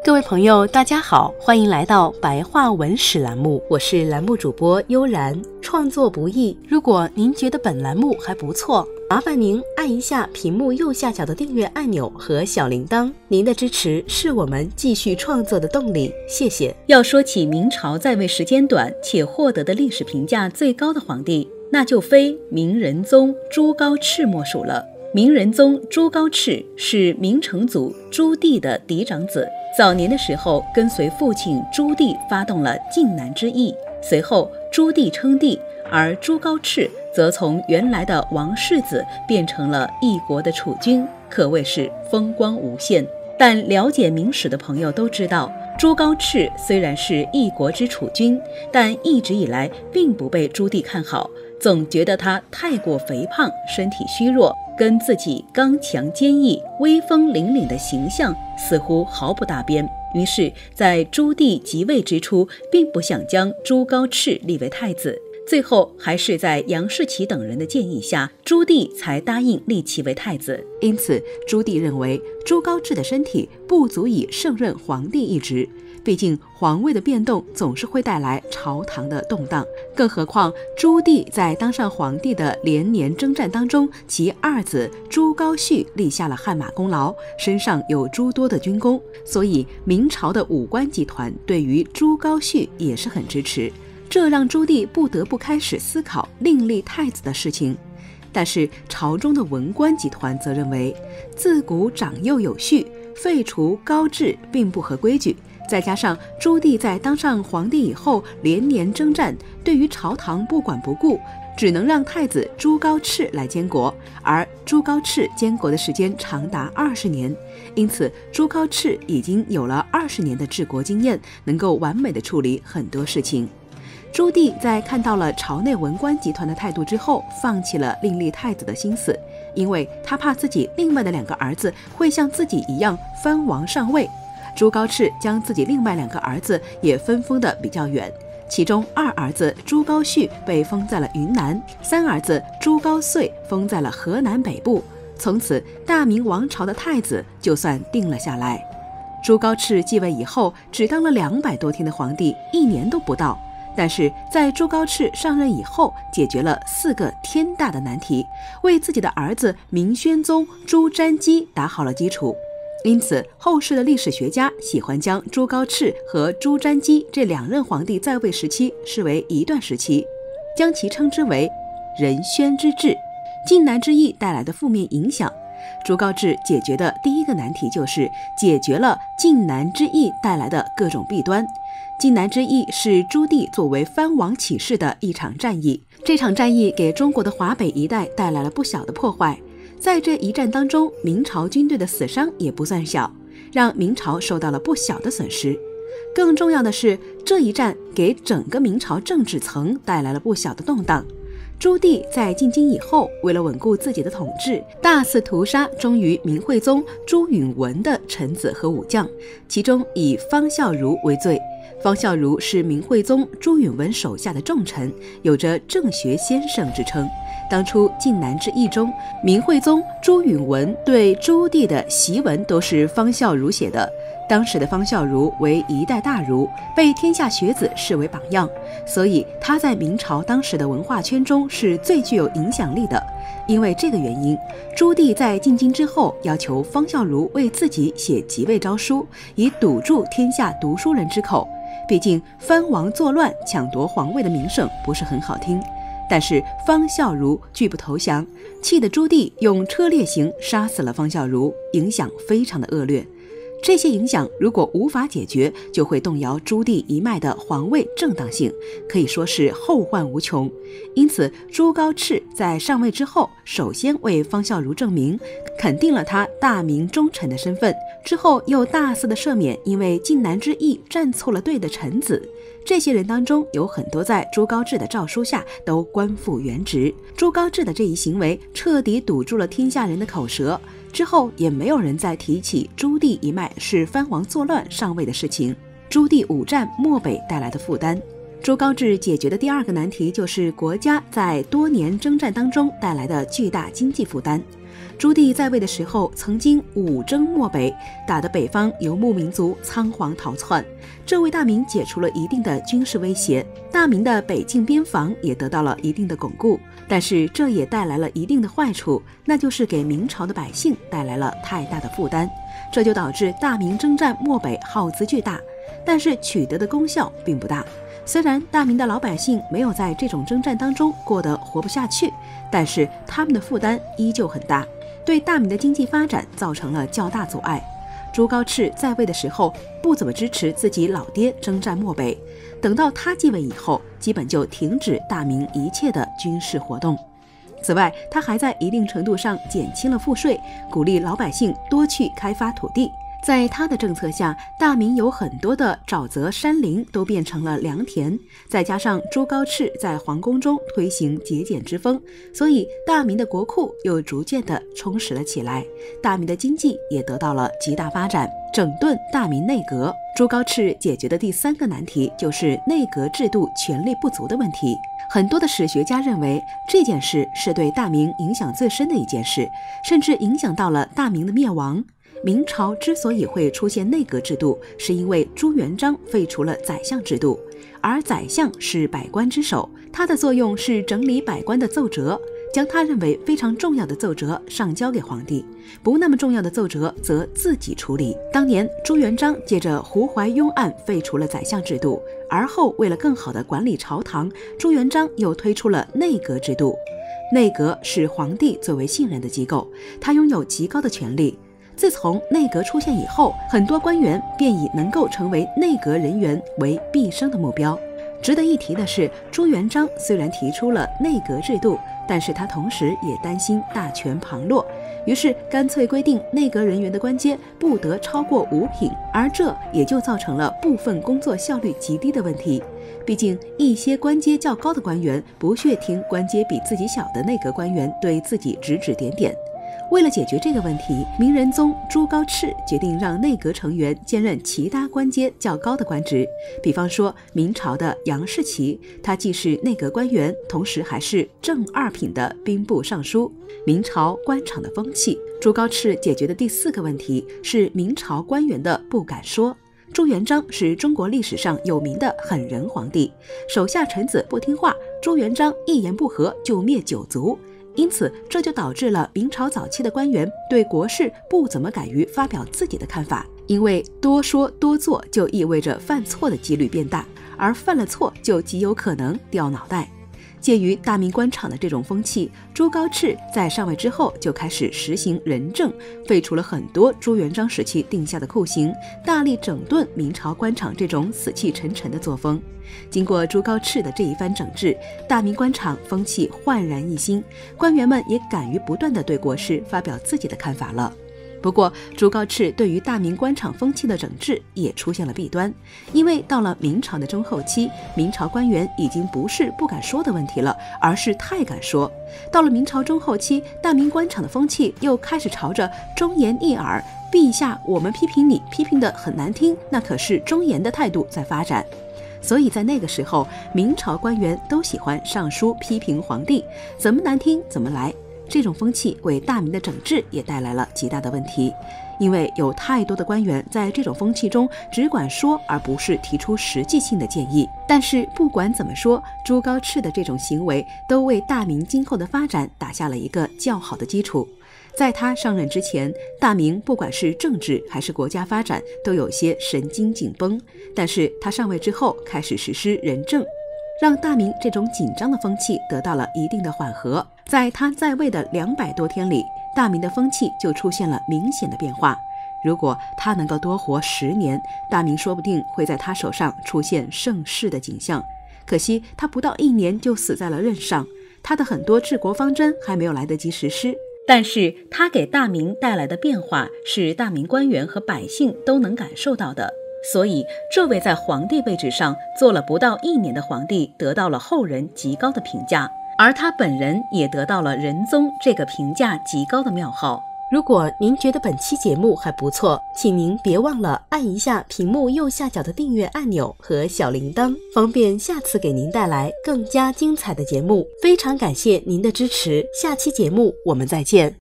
各位朋友，大家好，欢迎来到白话文史栏目，我是栏目主播悠然。创作不易，如果您觉得本栏目还不错，麻烦您按一下屏幕右下角的订阅按钮和小铃铛，您的支持是我们继续创作的动力，谢谢。要说起明朝在位时间短且获得的历史评价最高的皇帝，那就非明仁宗朱高炽莫属了。明仁宗朱高炽是明成祖朱棣的嫡长子，早年的时候跟随父亲朱棣发动了靖难之役，随后朱棣称帝，而朱高炽则从原来的王世子变成了一国的储君，可谓是风光无限。但了解明史的朋友都知道，朱高炽虽然是一国之储君，但一直以来并不被朱棣看好，总觉得他太过肥胖，身体虚弱，跟自己刚强坚毅、威风凛凛的形象似乎毫不搭边。于是在朱棣即位之初，并不想将朱高炽立为太子，最后还是在杨士奇等人的建议下，朱棣才答应立其为太子。因此朱棣认为朱高炽的身体不足以胜任皇帝一职，毕竟皇位的变动总是会带来朝堂的动荡，更何况朱棣在当上皇帝的连年征战当中，其二子朱高煦立下了汗马功劳，身上有诸多的军功，所以明朝的武官集团对于朱高煦也是很支持，这让朱棣不得不开始思考另立太子的事情。但是朝中的文官集团则认为，自古长幼有序，废除高制并不合规矩，再加上朱棣在当上皇帝以后连年征战，对于朝堂不管不顾，只能让太子朱高炽来监国，而朱高炽监国的时间长达20年，因此朱高炽已经有了20年的治国经验，能够完美的处理很多事情。朱棣在看到了朝内文官集团的态度之后，放弃了另立太子的心思，因为他怕自己另外的2个儿子会像自己一样藩王上位。朱高炽将自己另外2个儿子也分封得比较远，其中2儿子朱高煦被封在了云南，3儿子朱高燧封在了河南北部，从此大明王朝的太子就算定了下来。朱高炽继位以后只当了200多天的皇帝，1年都不到，但是在朱高炽上任以后，解决了4个天大的难题，为自己的儿子明宣宗朱瞻基打好了基础。因此后世的历史学家喜欢将朱高炽和朱瞻基这2任皇帝在位时期视为一段时期，将其称之为仁宣之治。靖难之役带来的负面影响，朱高炽解决的第一个难题就是解决了靖难之役带来的各种弊端。靖难之役是朱棣作为藩王起事的一场战役，这场战役给中国的华北一带带来了不小的破坏。在这一战当中，明朝军队的死伤也不算小，让明朝受到了不小的损失。更重要的是，这一战给整个明朝政治层带来了不小的动荡。朱棣在进京以后，为了稳固自己的统治，大肆屠杀忠于明惠宗朱允炆的臣子和武将，其中以方孝孺为最。方孝孺是明惠宗朱允炆手下的重臣，有着政学先生之称。当初靖难之役中，明惠宗朱允炆对朱棣的檄文都是方孝孺写的。当时的方孝孺为一代大儒，被天下学子视为榜样，所以他在明朝当时的文化圈中是最具有影响力的。因为这个原因，朱棣在进京之后要求方孝孺为自己写即位诏书，以堵住天下读书人之口。毕竟藩王作乱抢夺皇位的名声不是很好听，但是方孝孺拒不投降，气得朱棣用车裂刑杀死了方孝孺，影响非常的恶劣。这些影响如果无法解决，就会动摇朱棣一脉的皇位正当性，可以说是后患无穷。因此朱高炽在上位之后，首先为方孝孺证明，肯定了他大明忠臣的身份，之后又大肆的赦免因为靖难之役站错了队的臣子。这些人当中有很多在朱高炽的诏书下都官复原职。朱高炽的这一行为彻底堵住了天下人的口舌，之后也没有人再提起朱棣一脉是藩王作乱上位的事情，朱棣五战漠北带来的负担。朱高炽解决的第二个难题就是国家在多年征战当中带来的巨大经济负担。 朱棣在位的时候，曾经5征漠北，打得北方游牧民族仓皇逃窜，这为大明解除了一定的军事威胁，大明的北境边防也得到了一定的巩固。但是这也带来了一定的坏处，那就是给明朝的百姓带来了太大的负担，这就导致大明征战漠北耗资巨大，但是取得的功效并不大。虽然大明的老百姓没有在这种征战当中过得活不下去，但是他们的负担依旧很大，对大明的经济发展造成了较大阻碍。朱高炽在位的时候不怎么支持自己老爹征战漠北，等到他继位以后，基本就停止大明一切的军事活动。此外，他还在一定程度上减轻了赋税，鼓励老百姓多去开发土地。在他的政策下，大明有很多的沼泽山林都变成了良田，再加上朱高炽在皇宫中推行节俭之风，所以大明的国库又逐渐的充实了起来，大明的经济也得到了极大发展。整顿大明内阁，朱高炽解决的第3个难题就是内阁制度权力不足的问题。很多的史学家认为这件事是对大明影响最深的一件事，甚至影响到了大明的灭亡。明朝之所以会出现内阁制度，是因为朱元璋废除了宰相制度，而宰相是百官之首，他的作用是整理百官的奏折，将他认为非常重要的奏折上交给皇帝，不那么重要的奏折则自己处理。当年朱元璋借着胡怀庸案废除了宰相制度，而后为了更好地管理朝堂，朱元璋又推出了内阁制度。内阁是皇帝最为信任的机构，他拥有极高的权力。自从内阁出现以后，很多官员便以能够成为内阁人员为毕生的目标。值得一提的是，朱元璋虽然提出了内阁制度，但是他同时也担心大权旁落，于是干脆规定内阁人员的官阶不得超过5品，而这也就造成了部分工作效率极低的问题。毕竟一些官阶较高的官员不屑听官阶比自己小的内阁官员对自己指指点点。为了解决这个问题，明仁宗朱高炽决定让内阁成员兼任其他官阶较高的官职。比方说明朝的杨士奇，他既是内阁官员，同时还是正2品的兵部尚书。明朝官场的风气，朱高炽解决的第4个问题是明朝官员的不敢说。朱元璋是中国历史上有名的狠人皇帝，手下臣子不听话，朱元璋一言不合就灭9族。因此，这就导致了明朝早期的官员对国事不怎么敢于发表自己的看法，因为多说多做就意味着犯错的几率变大，而犯了错就极有可能掉脑袋。鉴于大明官场的这种风气，朱高炽在上位之后就开始实行仁政，废除了很多朱元璋时期定下的酷刑，大力整顿明朝官场这种死气沉沉的作风。经过朱高炽的这一番整治，大明官场风气焕然一新，官员们也敢于不断地对国事发表自己的看法了。不过，朱高炽对于大明官场风气的整治也出现了弊端，因为到了明朝的中后期，明朝官员已经不是不敢说的问题了，而是太敢说。到了明朝中后期，大明官场的风气又开始朝着忠言逆耳，陛下我们批评你批评得很难听，那可是忠言的态度在发展。所以在那个时候，明朝官员都喜欢上书批评皇帝，怎么难听怎么来。这种风气为大明的整治也带来了极大的问题，因为有太多的官员在这种风气中只管说，而不是提出实际性的建议。但是不管怎么说，朱高炽的这种行为都为大明今后的发展打下了一个较好的基础。在他上任之前，大明不管是政治还是国家发展都有些神经紧绷，但是他上位之后开始实施仁政，让大明这种紧张的风气得到了一定的缓和。在他在位的200多天里，大明的风气就出现了明显的变化。如果他能够多活10年，大明说不定会在他手上出现盛世的景象。可惜他不到1年就死在了任上，他的很多治国方针还没有来得及实施。但是他给大明带来的变化是大明官员和百姓都能感受到的，所以这位在皇帝位置上做了不到1年的皇帝得到了后人极高的评价，而他本人也得到了仁宗这个评价极高的庙号。 如果您觉得本期节目还不错，请您别忘了按一下屏幕右下角的订阅按钮和小铃铛，方便下次给您带来更加精彩的节目。非常感谢您的支持，下期节目我们再见。